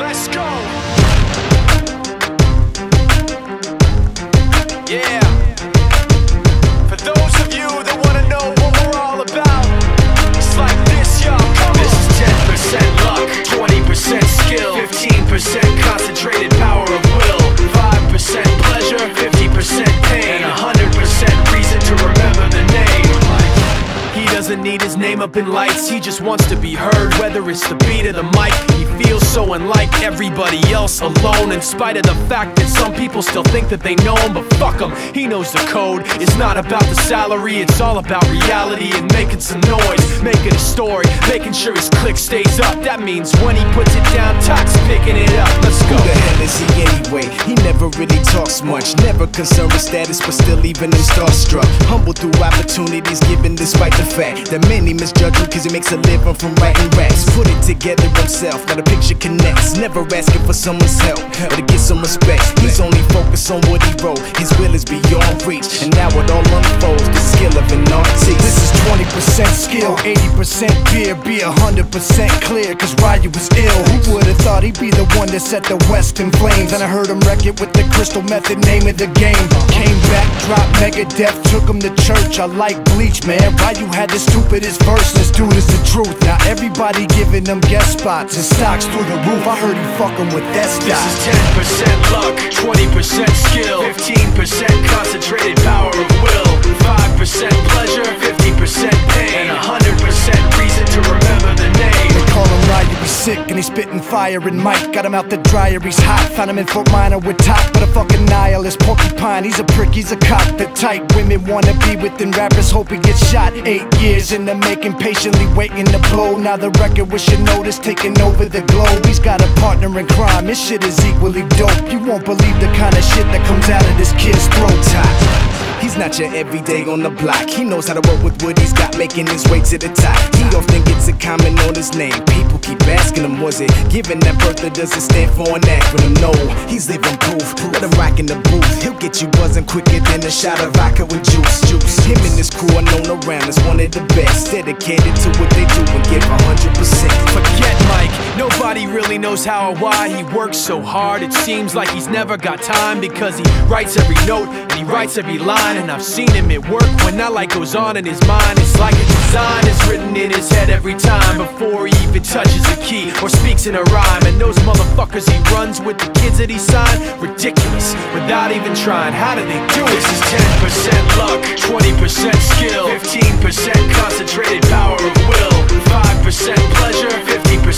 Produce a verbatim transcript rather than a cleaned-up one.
Let's go. Yeah. For those of you that wanna know what we're all about, it's like this, y'all. Come on. This is ten percent luck, twenty percent skill, fifteen percent concentrated power of will, five percent pleasure, fifty percent pain, and one hundred percent reason to remember the name. He doesn't need his name up in lights, he just wants to be heard, whether it's the beat of the mic. He feels so unlike everybody else, alone, in spite of the fact that some people still think that they know him. But fuck him, he knows the code. It's not about the salary, it's all about reality and making some noise, making a story, making sure his click stays up. That means when he puts it down, Tox picking it up. Let's go. Who the hell is he anyway? He never really talks much, never concerned with status, but still leaving him starstruck. Humble through opportunities given despite the fact that many misjudge him cause he makes a living from writing raps. Put it together himself, now the picture connects. Never asking for someone's help or to get some respect. He's only focused on what he wrote, his will is beyond reach, and now it all unfolds, the skill of an artist. This is twenty percent skill, eighty percent fear, be one hundred percent clear, cause Ryu was ill. Who would've thought he'd be the one that set the West in flames? And I heard him wreck it with the Crystal Method, name of the game. Came back, dropped Megadeth, took him to church. I like Bleach, man. Ryu had the stupidest verse, this dude is the truth. Now everybody giving them guest spots and stocks through the roof. I heard he fucking with that stock. This is ten percent luck, twenty percent skill, fifteen percent concentrated power of will, five percent pleasure, fifty percent pain, and one hundred percent reason to remember the name. They call him Ryu, he's sick and he's spitting fire and Mike got him out the dryer, he's hot. Found him in Fort Minor with Top, but a fucking nihilist porcupine. He's a prick, he's a cop. The type women wanna be within rappers, hope he gets shot. Eight years in the making, patiently waiting to blow. Now the record with your notice taking over the globe. He's got a partner in crime, his shit is equally dope. You won't believe the kind of shit that comes out of this kid's throat. Top. He's not your everyday on the block. He knows how to work with what he's got, making his way to the top. He often gets a comment on his name. People keep asking him, was it given that birth or does it stand for an acronym? No, he's living proof. Let him rock in the booth. He'll get you buzzing quicker than a shot of vodka with juice. Juice. Him and his crew are known around as one of the best, dedicated to what they do and give one hundred percent. Forget Mike, nobody really knows how or why he works so hard. It seems like he's never got time because he writes every note and he writes every line. And I've seen him at work when that light goes on in his mind. It's like a design is written in his head every time before he even touches a key or speaks in a rhyme. And those motherfuckers he runs with, the kids that he signed, ridiculous, without even trying. How do they do it? This is ten percent luck, twenty percent skill, fifteen percent concentrated power of will, five percent pleasure, fifty percent